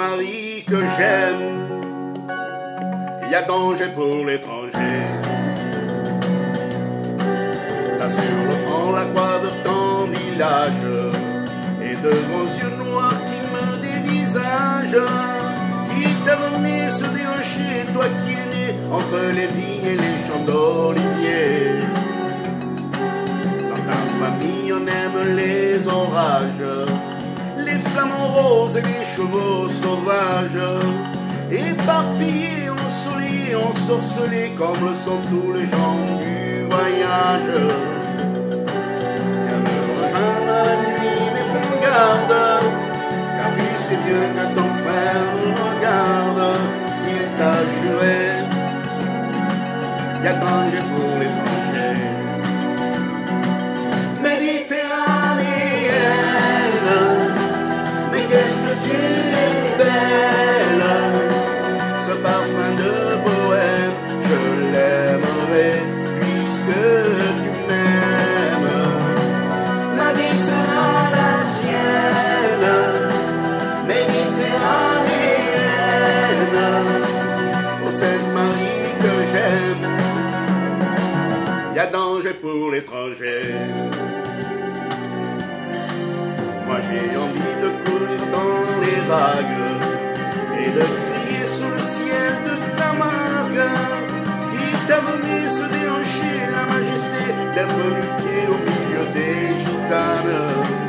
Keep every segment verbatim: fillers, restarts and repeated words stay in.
Marie que j'aime, il y a danger pour l'étranger. T'as sur le front la croix de ton village et de grands yeux noirs qui me dévisagent. Qui t'a donné ce déhanché, toi qui es né entre les vignes et les champs d'olivier. Dans ta famille on aime les orages, les flamants roses et les chevaux sauvages, éparpillés, ensoleillés, ensorcelés, comme le sont tous les gens du voyage. Viens me rejoindre à la nuit, mais prends garde, car tu sais bien que ton frère nous regarde. Il t'a juré, y a danger pour l'étranger. Méditerranéenne, mais qu'est-ce que tu es belle, ce parfum de bohème, je l'aimerai puisque tu m'aimes. Ma vie sera la tienne, méditerranéenne, ô Sainte Marie que j'aime, y a danger pour l'étranger. Moi j'ai envie de courir dans les vagues et de crier sous le ciel de Camargue. Qui t'a donné ce déhanché, la majesté d'être nu-pied au milieu des gitanes.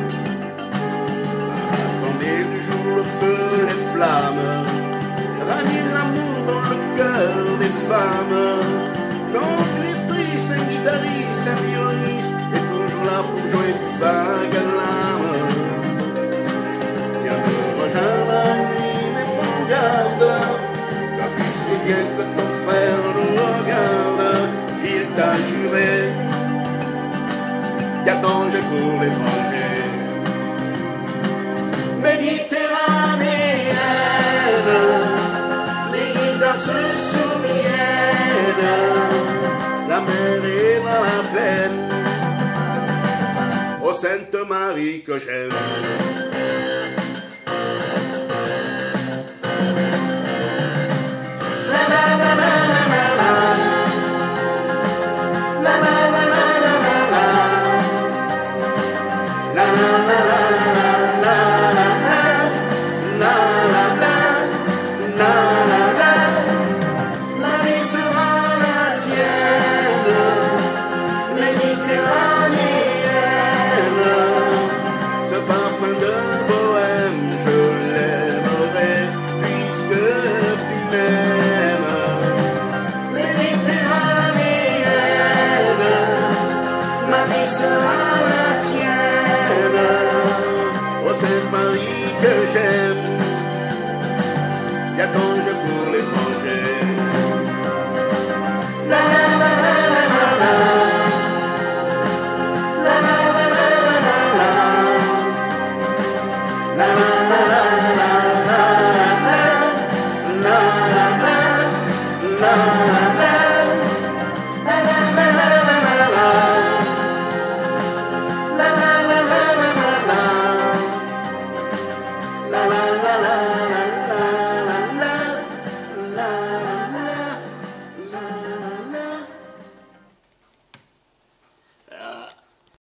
Attendez du jour le feu, les flammes, ranime l'amour dans le cœur des femmes. Quand tu es triste, un guitariste, un violoniste est toujours là pour jouer du vague à l'âme. Viens me rejoindre la nuit, mais prends garde, car tu sais bien que ton frère nous regarde. Il t'a juré, y a danger pour l'étranger. Méditerranéenne, les guitares se souviennent, la mer est dans la plaine, ô Sainte Marie que j'aime. Sera la tienne, ô Sainte Marie que j'aime, y a danger pour